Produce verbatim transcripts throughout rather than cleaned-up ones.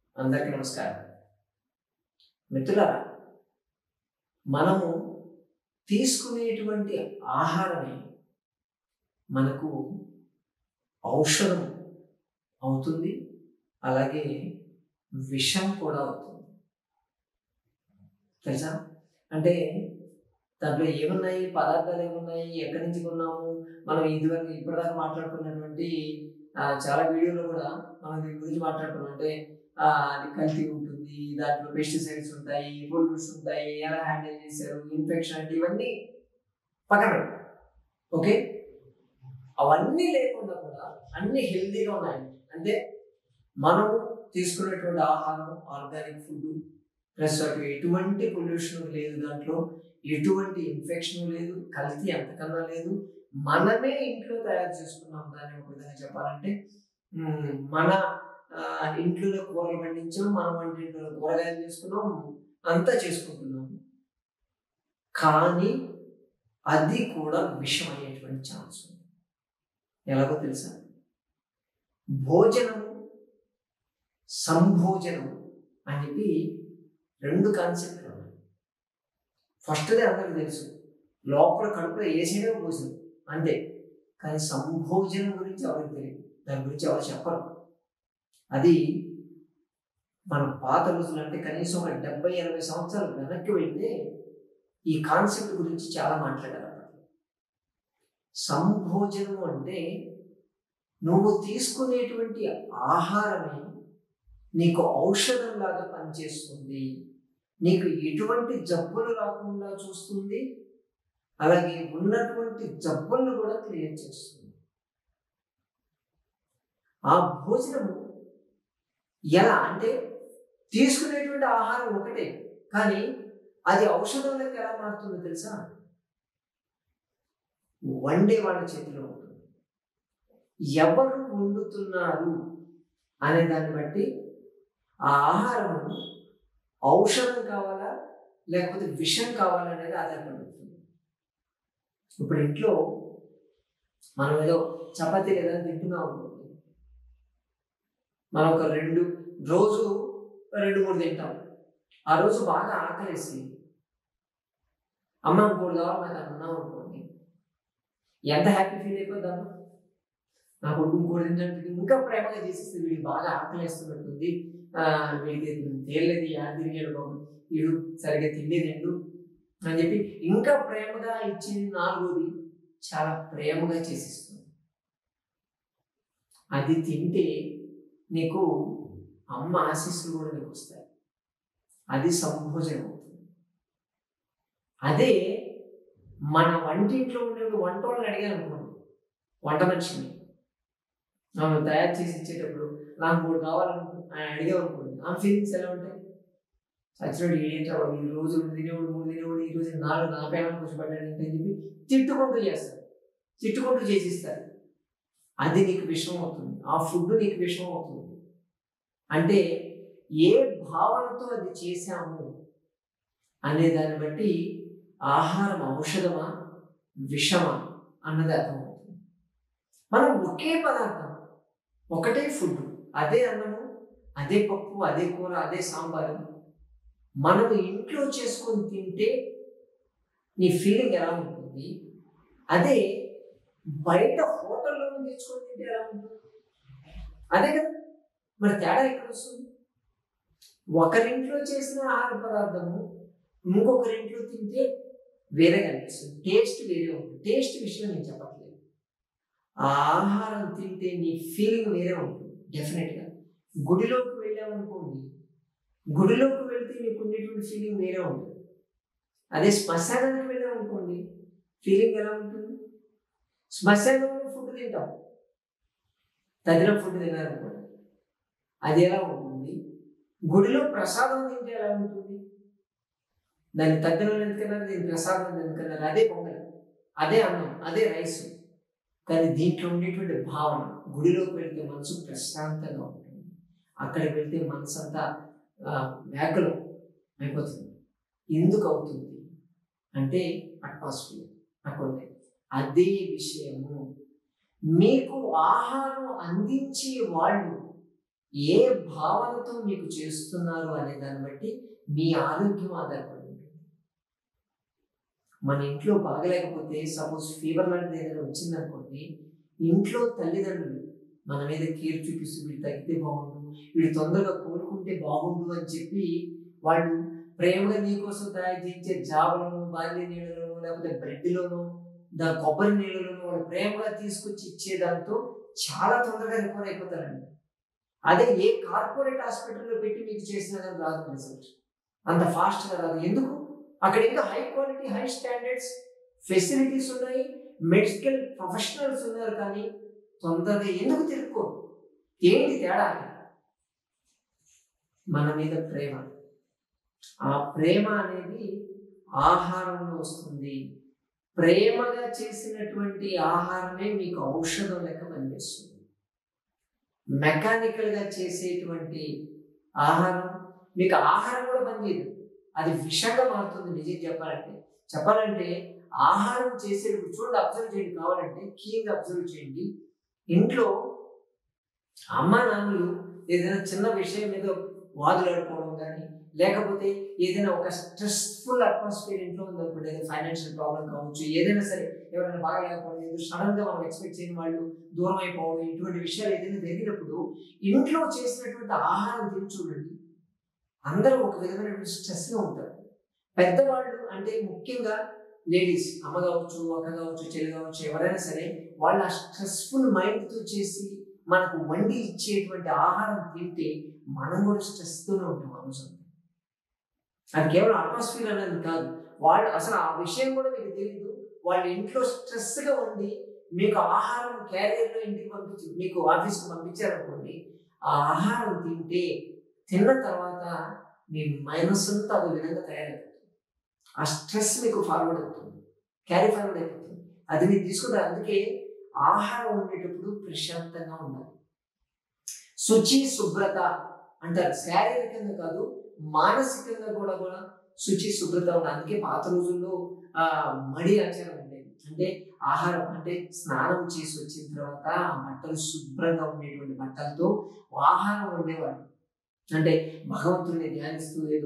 అందరికీ నమస్కారం. మిత్రులారా, మనము తీసుకునేటువంటి ఆహారమే మనకు ఔషధం అవుతుంది, అలాగే విషం కూడా అవుతుంది. తెలుసా? అంటే దాంట్లో ఏమున్నాయి, పదార్థాలు ఏమున్నాయి, ఎక్కడి నుంచి కొన్నాము, మనం ఇదివరకు ఇప్పటిదాకా మాట్లాడుకున్నటువంటి చాలా వీడియోలో కూడా మనం దీని గురించి మాట్లాడుకున్నాం. అంటే అది కల్తీ ఉంటుంది, దాంట్లో పెస్టిసైడ్స్ ఉంటాయి, పొల్యూట్స్ ఉంటాయి, ఎలా హ్యాండిల్ చేశారు, ఇన్ఫెక్షన్ అంటే ఇవన్నీ పక్కన పెట్టారు. ఓకే, అవన్నీ లేకుండా కూడా అన్ని హెల్తీగా ఉన్నాయి. అంటే మనము తీసుకునేటువంటి ఆహారం ఆర్గానిక్ ఫుడ్, ప్లస్ అటు ఎటువంటి పొల్యూషన్ లేదు, దాంట్లో ఎటువంటి ఇన్ఫెక్షన్ లేదు, కల్తీ అంతకన్నా లేదు. మనమే ఇంట్లో తయారు చేసుకున్నాం. దాన్ని ఒక విధంగా చెప్పాలంటే మన ఇంట్లోనే కూరలు పండించాం, మనం వంటింట్లో కూరగాయలు చేసుకున్నాం, అంతా చేసుకుంటున్నాము. కానీ అది కూడా విషం అయ్యేటువంటి ఛాన్స్ ఉంది. ఎలాగో తెలుసా? భోజనము, సంభోజనము అని చెప్పి రెండు కాన్సెప్ట్లు ఉన్నాయి. ఫస్ట్దే అందరికి తెలుసు, లోపల కడుపులో వేసేదే భోజనం అంతే. కానీ సంభోజనం గురించి ఎవరికి తెలియదు, దాని గురించి ఎవరు చెప్పరు. అది మన పాత రోజులు, అంటే కనీసం ఒక డెబ్బై ఎనభై సంవత్సరాలు వెనక్కి వెళ్తే ఈ కాన్సెప్ట్ గురించి చాలా మాట్లాడారు. సంభోజనం అంటే నువ్వు తీసుకునేటువంటి ఆహారమే నీకు ఔషధంలాగా పనిచేస్తుంది, నీకు ఎటువంటి జబ్బులు రాకుండా చూస్తుంది, అలాగే ఉన్నటువంటి జబ్బులను కూడా క్లియర్ చేస్తుంది. ఆ భోజనము ఎలా అంటే తీసుకునేటువంటి ఆహారం ఒకటే, కానీ అది ఔషధంలోకి ఎలా మారుతుందో తెలుసా? వండే వాళ్ళ చేతిలో ఉంటుంది. ఎవరు వండుతున్నారు అనే దాన్ని బట్టి ఆ ఆహారము ఔషధం కావాలా లేకపోతే విషం కావాలా అనేది ఆధారపడుతుంది. ఇప్పుడు ఇంట్లో మనం ఏదో చపాతీ ఏదైనా తింటున్నాం అనుకోండి, మనం ఒక రెండు రోజు రెండు మూడు తింటాం. ఆ రోజు బాగా ఆకలేసి అమ్మ ఇంకోటి కావాలి నాకు అన్నాం అనుకోండి, ఎంత హ్యాపీ ఫీల్ అయిపోద్దామా? నా కొడుకు ఇంకోటి తింటే ఇంకా ప్రేమగా చేసేస్తే వీడికి బాగా ఆకలేస్తున్నట్టుంది, వీడికి తేలేదు, యాడ తిరిగాడు బాబు, వీడు సరిగ్గా తిండేదేండు అని చెప్పి ఇంకా ప్రేమగా ఇచ్చింది. నాలుగోది చాలా ప్రేమగా చేసిస్తుంది. అది తింటే నీకు అమ్మ ఆశీస్సులు కూడా నీకు వస్తాయి. అది సంభోజనం అవుతుంది. అదే మన వంటింట్లో ఉండే వంట వాళ్ళని అడిగాను అనుకోండి, వంట మనిషిని మనం తయారు చేసి ఇచ్చేటప్పుడు నాకు మూడు కావాలను అడిగావు అనుకోండి, ఆ ఫీలింగ్స్ ఎలా ఉంటాయి? సచ్చినోడు ఏంటో ఈ రోజు తినేవాడు మూడు తినేవాడు, ఈ రోజు నాలుగు నా పేరు కూర్చోబడ్డాడు అని చెప్పి తిట్టుకుంటూ చేస్తారు, తిట్టుకుంటూ చేసిస్తారు. అది నీకు విషయం అవుతుంది, ఆ ఫుడ్ నీకు విషయం అవుతుంది. అంటే ఏ భావనతో అది చేశాము అనే దాన్ని బట్టి ఆహారం ఔషధమా విషమా అన్నది అర్థమవుతుంది. మనం ఒకే పదార్థం, ఒకటే ఫుడ్, అదే అన్నము, అదే పప్పు, అదే కూర, అదే సాంబారు మనం ఇంట్లో చేసుకొని తింటే నీ ఫీలింగ్ ఎలా ఉంటుంది, అదే బయట హోటల్లో తెచ్చుకొని తింటే ఎలా ఉంటుంది? అదే కదా, మరి తేడా ఎక్కడ వస్తుంది? ఒకరింట్లో చేసిన ఆహార పదార్థము ఇంకొకరింట్లో తింటే వేరే కనిపిస్తుంది, టేస్ట్ వేరే ఉంటుంది. టేస్ట్ విషయం నేను చెప్పట్లేదు, ఆ ఆహారం తింటే నీ ఫీలింగ్ వేరే ఉంటుంది డెఫినెట్గా. గుడిలోకి వెళ్ళామనుకోండి, గుడిలోకి వెళ్తే నీకు ఉండేటువంటి ఫీలింగ్ వేరే ఉంటుంది. అదే శ్మశానానికి వెళ్ళామనుకోండి, ఫీలింగ్ ఎలా ఉంటుంది? శ్మశానంలో ఫుడ్ తింటాం, తదిలో ఫుడ్ తినాలనుకోండి, అది ఎలా ఉంటుంది? గుడిలో ప్రసాదం తింటే ఎలా ఉంటుంది? దాన్ని తగ్గిన ఎందుకన్నారు, దీని ప్రసాదం ఎందుకన్నారు? అదే పొంగల్, అదే అన్నం, అదే రైస్. కానీ దీంట్లో ఉండేటువంటి భావన, గుడిలోకి వెళ్తే మనసు ప్రశాంతంగా ఉంటుంది, అక్కడికి వెళ్తే మనసు అంతా వ్యాకులం అయిపోతుంది. ఎందుకు అవుతుంది అంటే అట్మాస్ఫియర్ అక్కడ ఉంది. అదే విషయము మీకు ఆహారం అందించే వాళ్ళు ఏ భావనతో మీకు చేస్తున్నారు అనే దాన్ని బట్టి మీ ఆరోగ్యం ఆధారపడి ఉంటుంది. మన ఇంట్లో బాగలేకపోతే సపోజ్ ఫీవర్ లాంటిది ఏదైనా వచ్చిందనుకోండి, ఇంట్లో తల్లిదండ్రులు మన మీద కేర్ చూపిస్తూ వీడు తగ్గితే బాగుండు, వీడు తొందరగా కోలుకుంటే బాగుండు అని చెప్పి వాళ్ళు ప్రేమగా నీకోసం తయారు చేయించే జాబలోను, బాల్య నీళ్ళలోను, లేకపోతే బ్రెడ్లోను, దా కొబ్బరి నీళ్ళలోను వాళ్ళు ప్రేమగా తీసుకొచ్చి ఇచ్చేదాంతో చాలా తొందరగా రికవర్ అయిపోతారండి. అదే ఏ కార్పొరేట్ హాస్పిటల్లో పెట్టి మీకు చేసినా కానీ రాదు రిజల్ట్, అంత ఫాస్ట్గా రాదు. ఎందుకు? అక్కడ ఇంకా high quality, high standards facilities ఉన్నాయి, మెడికల్ ప్రొఫెషనల్స్ ఉన్నారు, కానీ తొందరగా ఎందుకు తిరుక్కోరు? ఏంటి తేడా? మన మీద ప్రేమ. ఆ ప్రేమ అనేది ఆహారంలో వస్తుంది. ప్రేమగా చేసినటువంటి ఆహారమే మీకు ఔషధం లెక్క పనిచేస్తుంది. మెకానికల్గా చేసేటువంటి ఆహారం మీకు ఆహారం కూడా పనిచేయదు, అది విషంగా మారుతుంది. నిజం చెప్పాలంటే చెప్పాలంటే ఆహారం చేసేటప్పుడు చూడండి, అబ్జర్వ్ చేయండి, కావాలంటే కీగా అబ్జర్వ్ చేయండి. ఇంట్లో అమ్మ నాన్నలు ఏదైనా చిన్న విషయం మీద వాదులాడుకోవడం కానీ, లేకపోతే ఏదైనా ఒక స్ట్రెస్ఫుల్ అట్మాస్ఫియర్ ఇంట్లో ఉందనుకోండి, ఏదైనా ఫైనాన్షియల్ ప్రాబ్లం కావచ్చు, ఏదైనా సరే ఎవరైనా బాగా లేకపోవడం, ఏదో సడన్ గా మనం ఎక్స్పెక్ట్ చేయని వాళ్ళు దూరం అయిపోవడం, ఇటువంటి విషయాలు ఏదైనా జరిగినప్పుడు ఇంట్లో చేసినటువంటి ఆహారం తిని చూడండి, అందరూ ఒక విధమైనటువంటి స్ట్రెస్ లో ఉంటారు. పెద్దవాళ్ళు అంటే ముఖ్యంగా లేడీస్, అమ్మ కావచ్చు, అక్క కావచ్చు, చెల్లి కావచ్చు, ఎవరైనా సరే వాళ్ళు ఆ స్ట్రెస్ఫుల్ మైండ్తో చేసి మనకు వండి ఇచ్చేటువంటి ఆహారం తింటే మనం కూడా స్ట్రెస్తోనే ఉంటాం ఆ రోజు. అది కేవలం అట్మాస్ఫియర్ అనేది కాదు, వాళ్ళు అసలు ఆ విషయం కూడా మీకు తెలియదు. వాళ్ళు ఇంట్లో స్ట్రెస్గా ఉండి మీకు ఆహారం క్యారియర్లో ఇంటికి పంపించి మీకు ఆఫీస్కి పంపించారనుకోండి, ఆ ఆహారం తింటే తిన్న తర్వాత మీ మనస్సుంతా ఒక విధంగా తయారవుతుంది. ఆ స్ట్రెస్ మీకు ఫార్వర్డ్ అవుతుంది, క్యారీ ఫార్వర్డ్ అయిపోతుంది. అది మీరు తీసుకుంటారు. అందుకే ఆహారం ఉండేటప్పుడు ప్రశాంతంగా ఉండాలి. శుచి శుభ్రత అంటారు, శారీరకంగా కాదు మానసికంగా కూడా కూడా శుచి శుభ్రత ఉండాలి. అందుకే పాత రోజుల్లో ఆ మడి ఆచారం ఉండేది. అంటే ఆహారం అంటే స్నానం చేసి వచ్చిన తర్వాత ఆ బట్టలు శుభ్రంగా ఉండేటువంటి బట్టలతో ఆహారం వండేవాడు. అంటే భగవంతుడిని ధ్యానిస్తూ ఏదో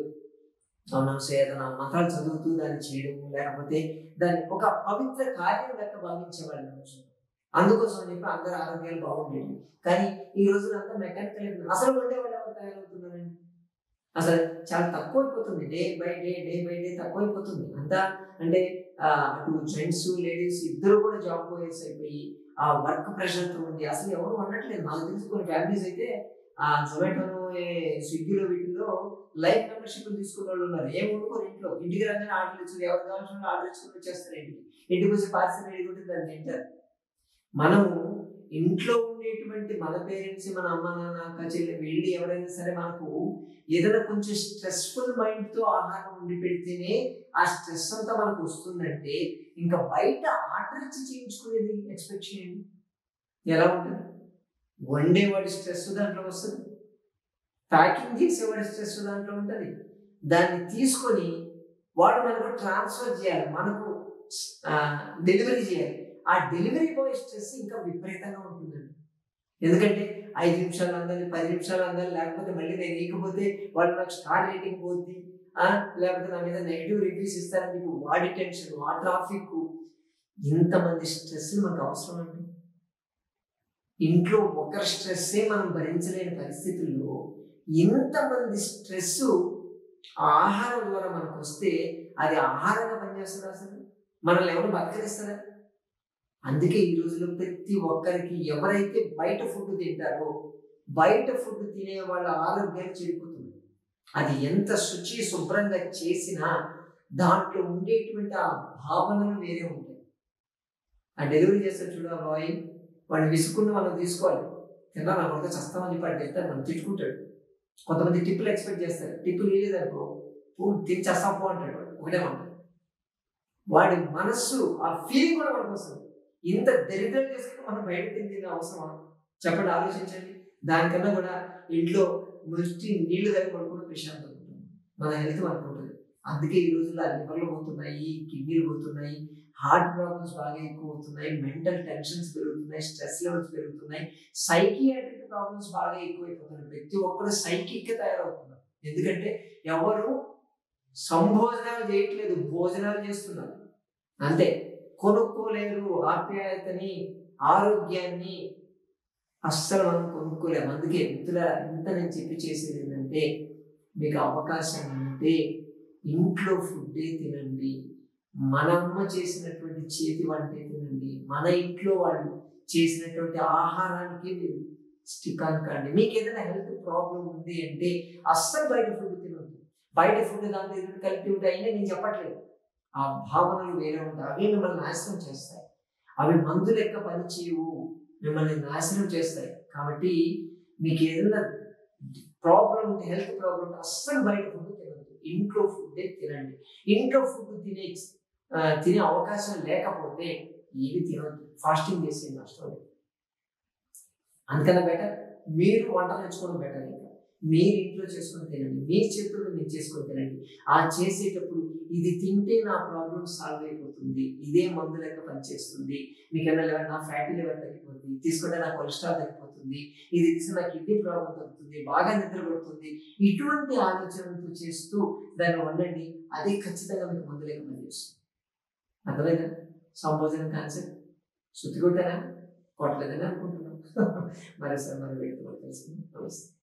ఏదైనా మంత్రాలు చదువుతూ దాన్ని చేయడం, లేకపోతే దాన్ని ఒక పవిత్ర కార్యం లెక్క భావించేవాళ్ళు రోజు. అందుకోసం అని చెప్పి అందరు ఆరోగ్యాలు బాగుండేవి. కానీ ఈ రోజున అంతా మెకానికల్. అసలు వండేవాళ్ళు ఎవరు తయారవుతున్నారండి? అసలు చాలా తక్కువైపోతుంది, day by day day by day తక్కువైపోతుంది అంతా. అంటే అటు జెంట్స్ లేడీస్ ఇద్దరు కూడా జాబ్ పోయేసి అయిపోయి ఆ వర్క్ ప్రెషర్తో ఉండి అసలు ఎవరు వండట్లేదు. నాకు తెలిసి కొన్ని ఫ్యామిలీస్ అయితే ఆ జొమాటోలో, స్విగ్గీలో వీటిల్లో లైఫ్ మెంబర్షిప్ తీసుకున్న వాళ్ళు ఉన్నారు. ఏం వండుకోరు ఇంట్లో, ఇంటికి రాగానే ఆర్డర్ ఇచ్చుకుని ఎవరు కావాల్సిన ఆర్డర్ ఇచ్చుకుని వచ్చేస్తారు. ఇంటికి ఇంటికి వచ్చి పార్సల్ వేడుకుంటే దాన్ని తింటారు. మనము ఇంట్లో ఉండేటువంటి మన పేరెంట్స్, మన అమ్మ నాన్న, అక్క చెల్లి వీళ్ళు ఎవరైనా సరే మనకు ఏదైనా కొంచెం స్ట్రెస్ఫుల్ మైండ్తో ఆహారం వండి పెడితేనే ఆ స్ట్రెస్ అంతా మనకు వస్తుందంటే ఇంకా బయట ఆర్డర్ ఇచ్చి చేయించుకునేది ఎక్స్పెక్ట్ చేయండి ఎలా ఉంటుంది. వండేవాడి స్ట్రెస్ దాంట్లో వస్తుంది, ప్యాకింగ్ చేసేవాడి స్ట్రెస్ దాంట్లో ఉంటుంది. దాన్ని తీసుకొని వాడు మనకు ట్రాన్స్ఫర్ చేయాలి, మనకు డెలివరీ చేయాలి. ఆ డెలివరీ బాయ్ స్ట్రెస్ ఇంకా విపరీతంగా ఉంటుందండి. ఎందుకంటే ఐదు నిమిషాలు అందాలి, పది నిమిషాలు అందాలి, లేకపోతే మళ్ళీ నేను ఇకపోతే వాళ్ళు నాకు స్టార్ రేటింగ్ పోద్ది, లేకపోతే నా మీద నెగిటివ్ రివ్యూస్ ఇస్తారని చెప్పి వాడి టెన్షన్, ఆ ట్రాఫిక్, ఇంతమంది స్ట్రెస్ మనకు అవసరం అండి. ఇంట్లో ఒకరి స్ట్రెస్సే మనం భరించలేని పరిస్థితుల్లో ఇంతమంది స్ట్రెస్ ఆహారం ద్వారా మనకు వస్తే అది ఆహారంగా పనిచేస్తుందా? అసలు మనల్ని ఎవరు బతకరిస్తారా? అందుకే ఈ రోజుల్లో ప్రతి ఒక్కరికి ఎవరైతే బయట ఫుడ్ తింటారో, బయట ఫుడ్ తినే వాళ్ళ ఆరోగ్యాలు చెడిపోతుంది. అది ఎంత శుచి శుభ్రంగా చేసినా దాంట్లో ఉండేటువంటి ఆ భావనలు వేరే ఉంటాయి. ఆ డెలివరీ చేస్తారు చూడ బాయ్, వాడిని విసుకున్న మనం తీసుకోవాలి, తిన్నా నా కొడుకు చస్తామని చెప్పి వాడికి వెళ్తారు, మనం తిట్టుకుంటాడు. కొంతమంది టిప్పులు ఎక్స్పెక్ట్ చేస్తారు, టిప్పులు వేయలేదనుకో తిని చేస్తాపో అంటాడు, ఒకటే ఉంటాడు. వాడి మనస్సు ఆ ఫీలింగ్ కూడా మనకు వస్తుంది. ఇంత దరిద్రం చేసుకుని మనం బయట తింది అవసరమా చెప్పండి, ఆలోచించండి. దానికన్నా కూడా ఇంట్లో ముష్టి నీళ్లు దగ్గర పడుకుంటే ప్రశాంతంగా ఉంటుంది, మన హెల్త్ మనకు ఉంటుంది. అందుకే ఈ రోజుల్లో లివర్లు పోతున్నాయి, కిడ్నీలు పోతున్నాయి, హార్ట్ ప్రాబ్లమ్స్ బాగా ఎక్కువ అవుతున్నాయి, మెంటల్ టెన్షన్స్ పెరుగుతున్నాయి, స్ట్రెస్ లెవెల్స్ పెరుగుతున్నాయి, సైకియాట్రిక్ ప్రాబ్లమ్స్ బాగా ఎక్కువైపోతున్నాయి. ప్రతి ఒక్కరు సైకిక్ తయారవుతున్నారు. ఎందుకంటే ఎవరు సంభోజనాలు చేయట్లేదు, భోజనాలు చేస్తున్నారు అంతే. కొనుక్కోలేరు ఆప్యాయతని, ఆరోగ్యాన్ని అస్సలు మనం కొనుక్కోలేము. అందుకే మిత్రుల ఇంత నేను చెప్పి చేసేది ఏంటంటే, మీకు అవకాశం ఉంటే ఇంట్లో ఫుడ్డే తినండి, మన అమ్మ చేసినటువంటి చేతి వంటే తినండి, మన ఇంట్లో వాళ్ళు చేసినటువంటి ఆహారానికి మీరు స్టిక్ ఆన్ కండి. మీకు ఏదైనా హెల్త్ ప్రాబ్లం ఉంది అంటే అస్సలు బయట ఫుడ్ తినొద్దు. బయట ఫుడ్ దాంట్లో ఏదైనా కలిపి ఉంటాయని నేను చెప్పట్లేదు, ఆ భావనలు వేరే ఉంటాయి. అవి మిమ్మల్ని నాశనం చేస్తాయి, అవి మందు లెక్క పనిచేయవు, మిమ్మల్ని నాశనం చేస్తాయి. కాబట్టి మీకు ఏదైనా ప్రాబ్లం ఉంటే, హెల్త్ ప్రాబ్లం ఉంటే అస్సలు బయట ఫుడ్ తినద్దు, ఇంట్లో ఫుడ్డే తినండి. ఇంట్లో ఫుడ్ తినే తినే అవకాశం లేకపోతే ఏవి తినద్దు, ఫాస్టింగ్ చేసే నష్టం లేదు. అందుకన్నా బెటర్ మీరు వంట నేర్చుకోవడం బెటర్. ఇంకా మీరు ఇంట్లో చేసుకొని తినండి, మీ చేతుల్లో మీరు చేసుకొని తినండి. ఆ చేసేటప్పుడు ఇది తింటే నా ప్రాబ్లం సాల్వ్ అయిపోతుంది, ఇదే మందు లెక్క పనిచేస్తుంది, మీకన్నా లెవెల్ నా ఫ్యాటీ లెవెల్ తగ్గిపోతుంది, తీసుకుంటే నా కొలెస్ట్రాల్ తగ్గిపోతుంది, ఇది తీసుకుని నా కిడ్నీ ప్రాబ్లం తగ్గుతుంది, బాగా నిద్ర పడుతుంది, ఇటువంటి ఆలోచనలతో చేస్తూ దాన్ని వండండి. అదే ఖచ్చితంగా మీకు మందు లెక్క పనిచేస్తుంది. అర్థమైందా సంభోజనం కాన్సెప్ట్? శుద్ధి కొట్టారా? కొట్టలేదని అనుకుంటున్నాం. మరోసారి మనం వెళ్తూ తెలుసుకుందాం. నమస్తే.